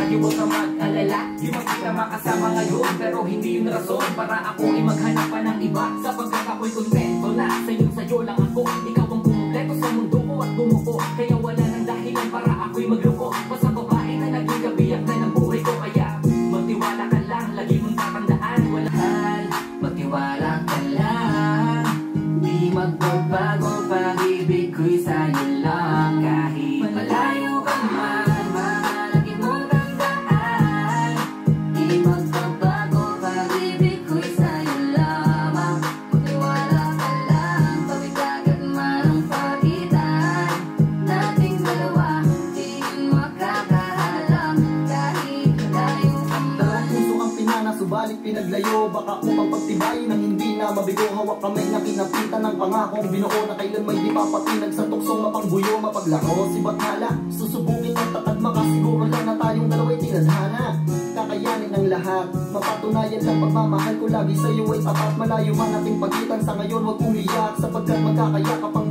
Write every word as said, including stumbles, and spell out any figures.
lagi huwag ka mag-alala. Di man kita makasama ngayon, pero hindi yun rason para ako ay maghanap pa ng iba. Sapagkat ako'y kontento na sa'yo, sa'yo lang ako. Ikaw ang kumpleto sa mundo ko at bumuko. Kaya wala nang dahilan para ako'y magloko. Basta babae na naging kabiyak na ng buhay ko. Kaya magtiwala ka lang, lagi mong tatandaan. Walahan, magtiwala ka lang. Di magbabago, pag-ibig ko'y sa'yo lang. Kahit malayo ka man, malagi mong tandaan. Di magbabago, pag-ibig ko'y sa'yo lamang. Magtiwala ka lang, pabigagad man ang pagitan nating dalawa, di makakahalang kahit malayo ka man. Dalawang puso ang pinana, subalit pinaglayo. Baka upang pagtibayin ng hindi na mabigo. Hawak kamay na kinapitan ng pangakong binuo na kailan may di papatinag sa tuksong mapangbuyo, mapaglaro. Si Bathala, susubukin ang tatag, makasiguro lang na tayong dalawa'y tinadhana. Kakayanin ang lahat, mapatunayan lang pagmamahal ko lagi sa'yo ay tapat. Malayo man ating pagitan sa ngayon, huwag umiyak sapagkat magkakayakap ang